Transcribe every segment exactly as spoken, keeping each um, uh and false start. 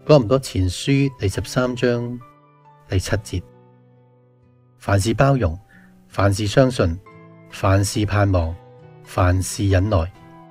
哥林多前書第十三章第七節，凡事包容，凡事相信，凡事盼望，凡事忍耐。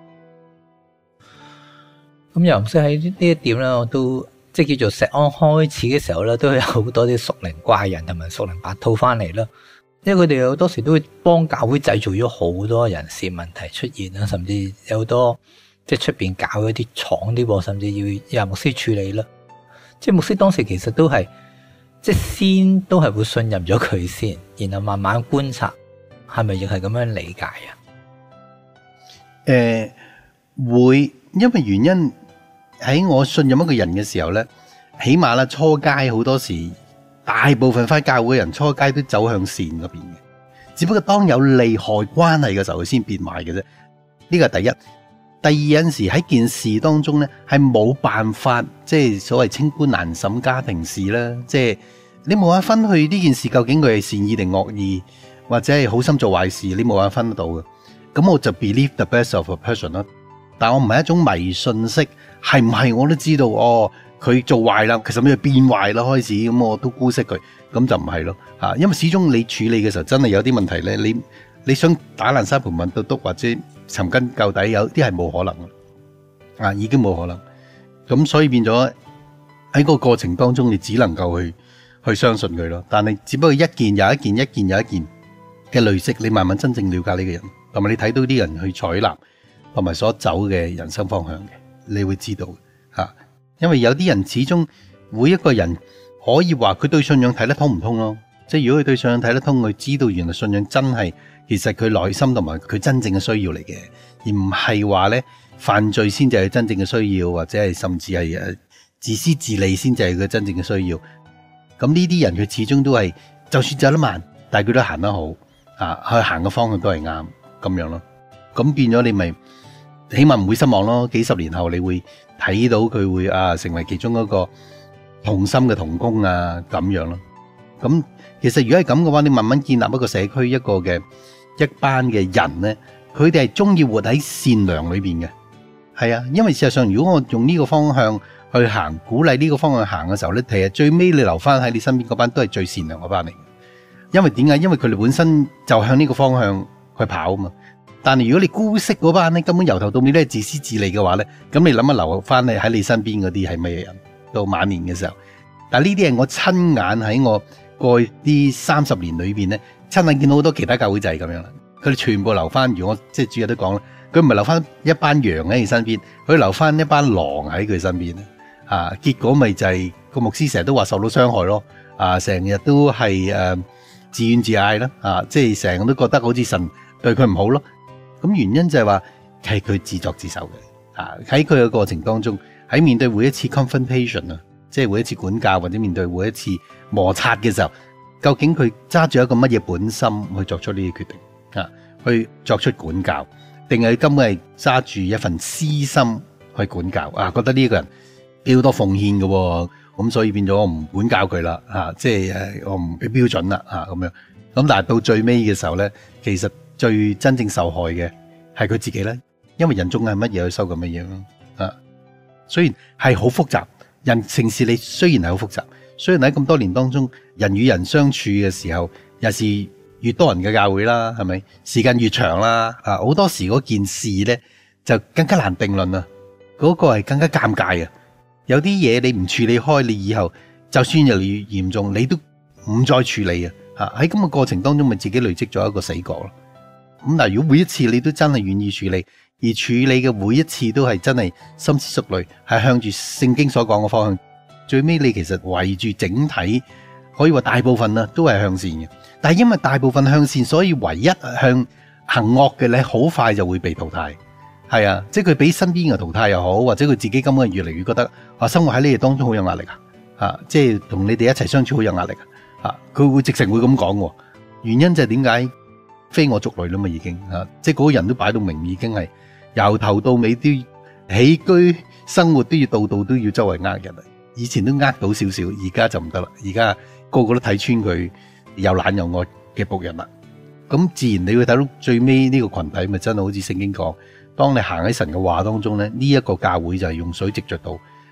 咁楊牧師喺呢一點咧，我都即係叫做石安開始嘅時候咧，都有好多啲屬靈怪人同埋屬靈白兔翻嚟啦。因為佢哋好多時都會幫教會製造咗好多人事問題出現啦，甚至有好多即係出邊搞一啲廠啲，甚至要由牧師處理啦。即係牧師當時其實都係即係先都係會信任咗佢先，然後慢慢觀察，係咪亦係咁樣理解啊？ 誒、呃，會，因為原因喺我信任一個人嘅時候咧，起碼啦初階好多時，大部分返教會嘅人初階都走向善嗰邊嘅，只不過當有利害關係嘅時候，佢先變壞嘅啫。呢個係第一。第二，有陣時喺件事當中咧，係冇辦法，即係所謂清官難審家庭事啦。即係你冇法分去呢件事究竟佢係善意定惡意，或者係好心做壞事，你冇法分得到嘅。咁我就 believe the best of a person 啦。但我唔係一種迷信式，係唔係我都知道哦，佢做壞啦，其實咩變壞啦開始，咁我都姑息佢，咁就唔係咯嚇。因為始終你處理嘅時候真係有啲問題咧，你你想打爛沙盤問到篤或者尋根究底，有啲係冇可能嘅，啊已經冇可能。咁所以變咗喺個過程當中，你只能夠去去相信佢咯。但係只不過一件又一件，一件又一件嘅累積，你慢慢真正了解呢個人，同埋你睇到啲人去採納同埋所走嘅人生方向嘅，你會知道嚇。因為有啲人始終每一個人可以話佢對信仰睇得通唔通咯。即係如果佢對信仰睇得通，佢知道原來信仰真係其實佢內心同埋佢真正嘅需要嚟嘅，而唔係話咧犯罪先至係真正嘅需要，或者係甚至係誒自私自利先至係佢真正嘅需要。咁呢啲人佢始終都係就算走得慢，但係佢都行得好啊，去行嘅方向都係啱咁樣咯。咁變咗你咪起碼唔會失望咯。幾十年後你會睇到佢會啊成為其中一個同心嘅同工啊咁樣咯。咁其實如果係咁嘅話，你慢慢建立一個社區一個嘅一班嘅人咧，佢哋係中意活喺善良裏邊嘅，係啊。因為事實上，如果我用呢個方向去行，鼓勵呢個方向行嘅時候咧，其實最尾你留翻喺你身邊嗰班都係最善良嗰班嚟嘅。因為點解？因為佢哋本身就向呢個方向去跑啊嘛。但係如果你姑息嗰班咧，根本由頭到尾都係自私自利嘅話咧，咁你諗下留翻你喺你身邊嗰啲係咩人？到晚年嘅時候，但係呢啲係我親眼喺我過去呢三十年裏邊咧，親眼見到好多其他教會就係咁樣啦。佢哋全部留翻，如果我即係主日都講啦，佢唔係留翻一班羊喺佢身邊，佢留翻一班狼喺佢身邊啊！結果咪就係、是、個牧師成日都話受到傷害咯，啊，成日都係誒、呃、自怨自艾啦，啊，即係成日都覺得好似神對佢唔好咯。咁原因就係話係佢自作自受嘅，啊，喺佢嘅過程當中，喺面對每一次 confrontation 啊，即係每一次管教或者面對每一次摩擦嘅時候，究竟佢揸住一個乜嘢本心去作出呢啲決定啊？去作出管教，定係根本係揸住一份私心去管教啊？覺得呢個人幾好多奉獻嘅，咁、啊、所以變咗我唔管教佢啦，啊，即係誒我唔俾標準啦，啊咁樣。咁但係到最尾嘅時候咧，其實最真正受害嘅係佢自己咧，因為人中係乜嘢去收咁乜嘢咯，啊，雖然係好複雜，人情事理雖然係好複雜。雖然喺咁多年當中，人與人相處嘅時候，又是越多人嘅教會啦，係咪？時間越長啦，啊，好多時嗰件事咧就更加難定論啊，嗰個係更加尷尬啊。有啲嘢你唔處理開，你以後就算越嚟越嚴重，你都唔再處理啊。嚇，喺咁嘅過程當中，咪自己累積咗一個死角咯。咁但係如果每一次你都真係願意處理，而處理嘅每一次都係真係深思熟慮，係向住聖經所講嘅方向。最尾你其實圍住整體，可以話大部分啦都係向善嘅，但係因為大部分向善，所以唯一向行惡嘅咧，好快就會被淘汰。係啊，即係佢俾身邊嘅淘汰又好，或者佢自己根本越嚟越覺得啊，生活喺你哋當中好有壓力啊，啊，即係同你哋一齊相處好有壓力啊，佢會直情會咁講喎。原因就係點解？非我族類啦嘛，已經啊，即係嗰個人都擺到明，已經係由頭到尾都起居生活都要度度都要周圍呃人啊。以前都呃到少少，而家就唔得啦。而家個個都睇穿佢又懶又愛嘅僕人啦。咁自然你會睇到最尾呢個群體咪真係好似聖經講，當你行喺神嘅話當中咧，呢、這、一個教會就係用水直着道，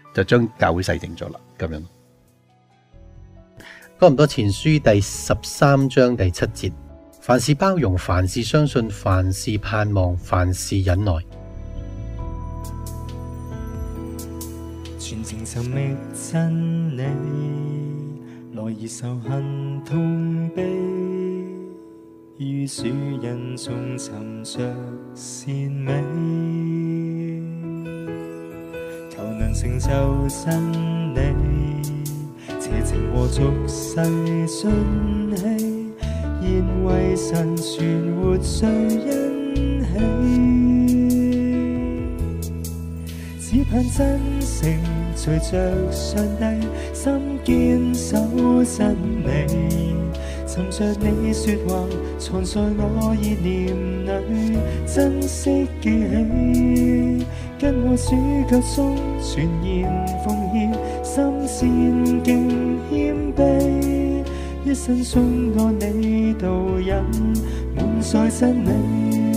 就將教會洗淨咗啦。咁樣，哥林多前書第十三章第七節：凡事包容，凡事相信，凡事盼望，凡事忍耐。 全情尋覓真理，來以仇恨痛悲，於主人中尋着善美，求能成就真理，邪情和俗世盡棄，現為神存活最欣喜，只盼真誠隨着上帝心堅守真理，尋着你說話藏在我意念裏，珍惜記起，跟我主腳蹤全然奉獻，心善敬謙卑，一生中愛你導引，滿載真理。